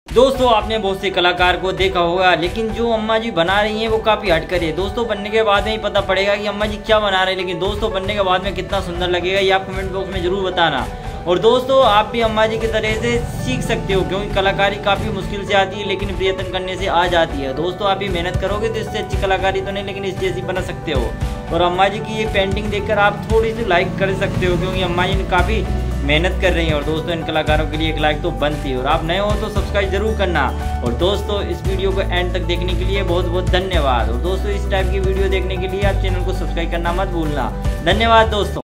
दोस्तों आपने बहुत से कलाकार को देखा होगा, लेकिन जो अम्मा जी बना रही हैं वो काफ़ी हटकर है। दोस्तों बनने के बाद में ही पता पड़ेगा कि अम्मा जी क्या बना रहे हैं, लेकिन दोस्तों बनने के बाद में कितना सुंदर लगेगा ये आप कमेंट बॉक्स में जरूर बताना। और दोस्तों आप भी अम्मा जी की तरह से सीख सकते हो, क्योंकि कलाकारी काफ़ी मुश्किल से आती है लेकिन प्रयत्न करने से आ जाती है। दोस्तों आप भी मेहनत करोगे तो इससे अच्छी कलाकारी तो नहीं, लेकिन इस जैसी बना सकते हो। और अम्मा जी की ये पेंटिंग देखकर आप थोड़ी सी लाइक कर सकते हो, क्योंकि अम्मा जी ने काफ़ी मेहनत कर रही हैं। और दोस्तों इन कलाकारों के लिए एक लाइक तो बनती है। और आप नए हो तो सब्सक्राइब जरूर करना। और दोस्तों इस वीडियो को एंड तक देखने के लिए बहुत बहुत धन्यवाद। और दोस्तों इस टाइप की वीडियो देखने के लिए आप चैनल को सब्सक्राइब करना मत भूलना। धन्यवाद दोस्तों।